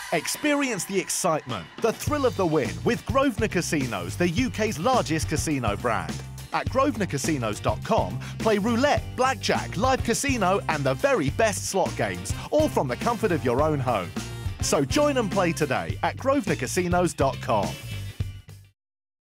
Experience the excitement, the thrill of the win with Grosvenor Casinos, the UK's largest casino brand. At grosvenorcasinos.com, play roulette, blackjack, live casino and the very best slot games, all from the comfort of your own home. So join and play today at grosvenorcasinos.com.